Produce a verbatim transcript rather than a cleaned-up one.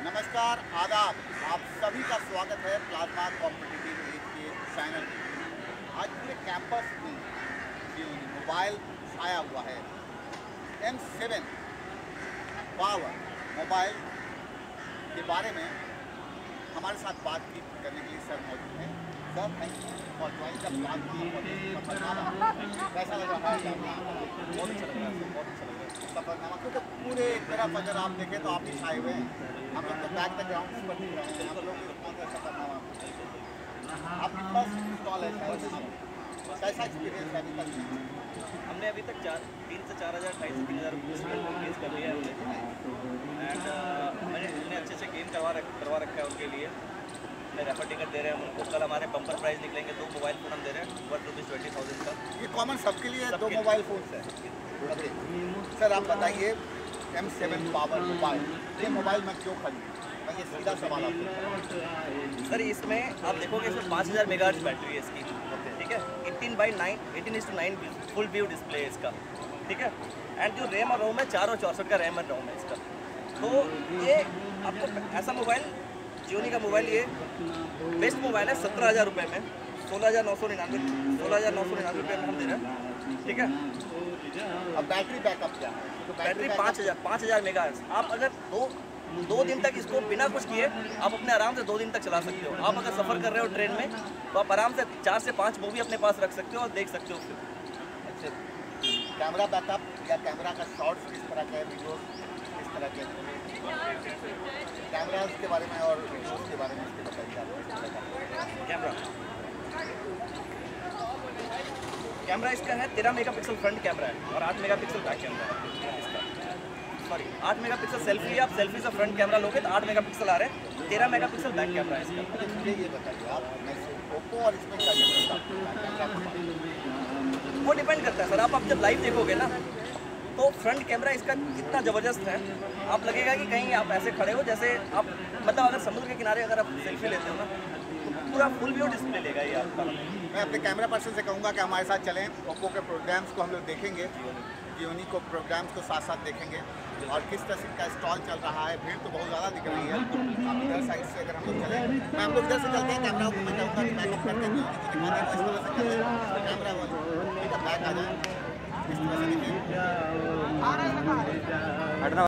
नमस्कार, आदाब। आप सभी का स्वागत है प्लाज्मा कॉम्पिटिटिव एज के चैनल में। आज पूरे कैंपस में जो मोबाइल छाया हुआ है, एम सेवन पावर मोबाइल के बारे में हमारे साथ बातचीत करने के लिए सर मौजूद हैं। Sir, thank you for joining the Plasma. कैसा लग रहा है? बहुत अच्छा लग रहा है, बहुत अच्छा लग रहा है सफरनामा, क्योंकि पूरे तरफ अगर आप देखें तो आप ही छाए हुए हैं। हम लोग तो बैक द ग्राउंड पर दिख रहे हैं, हम लोग को सफरनामा आपके पास स्टॉल है, कैसा एक्सपीरियंस है अभी तक? हमने अभी तक चार तीन से चार हज़ार ढाई से तीन हज़ार केस कर लिया है हमने। एंड मैंने हमने अच्छे से गेम करवा रख करवा रखा है उनके लिए। मैं रेफर टिकट दे रहे हैं उनको। कल हमारे बम्पर प्राइस निकलेंगे, दो मोबाइल फ़ोन हम दे रहे हैं वन रुपीज़ ट्वेंटी थाउजेंड का। ये कॉमन सबके लिए दो मोबाइल फ़ोन है। सर, आप बताइए, एम सेवन पावर मोबाइल, ये मोबाइल मैं क्यों खरीदूँ? मैं ये सीधा सवाल आपको। सर, इसमें आप देखोगे इसमें पाँच हज़ार मेगाहर्ट्ज़ बैटरी है इसकी, ठीक है। Eighteen by nine eighteen is to nine full view display है इसका, ठीक है। एंड जो रैम और रोम है, चार और चौंसठ का रैम और रोम है इसका। तो ये आपको ऐसा मोबाइल, जियोनी का मोबाइल, ये बेस्ट मोबाइल है सत्रह हज़ार रुपये में, सोलह हज़ार नौ सौ निन्यानवे सोलह हज़ार नौ सौ निन्यानवे रुपये में हम दे रहे हैं, ठीक है। अब बैटरी बैकअप क्या है? तो बैटरी पाँच हज़ार पाँच हज़ार मेगा। आप अगर दो दो दिन तक इसको बिना कुछ किए आप अपने आराम से दो दिन तक चला सकते हो। आप अगर सफ़र कर रहे हो ट्रेन में तो आप आराम से चार से पाँच मूवी अपने पास रख सकते हो और देख सकते हो फिर। अच्छा, कैमरा बैकअप या कैमरा का शॉट्स किस तरह के, वीडियोस किस तरह के, कैमराज के बारे में और वीडियोस के बारे में इसके बताइए आप। कैमरा कैमरा इसका है तेरह मेगापिक्सल फ्रंट कैमरा है और आठ मेगापिक्सल बैक कैमरा है इसका। सॉरी, आठ मेगापिक्सल सेल्फी, आप सेल्फी से फ्रंट कैमरा लोगे तो आठ मेगापिक्सल आ रहे हैं, तेरह मेगापिक्सल बैक कैमरा है इसका। मुझे ये बताइए आप, मैं ओप्पो और इसमें क्या डिफरेंस? वो डिपेंड करता है सर। आप अब जब लाइव देखोगे ना तो फ्रंट कैमरा इसका इतना ज़बरदस्त है, आप लगेगा कि कहीं आप ऐसे खड़े हो जैसे आप, मतलब अगर समुद्र के किनारे अगर आप सेल्फी लेते हो ना तो पूरा फुल व्यू डिस्प्ले लेगा ये आपका। मैं अपने कैमरा पर्सन से कहूँगा कि हमारे साथ चलें, ओप्पो के प्रोग्राम्स को हम लोग देखेंगे, जियोनी को प्रोग्राम्स को साथ साथ देखेंगे और किस तरह का स्टॉल चल रहा है। भीड़ तो बहुत ज़्यादा दिख रही है। आप इधर साइड से अगर हम लोग चलें, मैं हम लोग इधर से चलते हैं, कैमरा को मैं कहूँगा कि बैकअप करके जियोनी को दिखाते हैं, इस तरह से चलें कैमरा वो, ठीक है, बैक आ जाए, इस तरह से देखिए।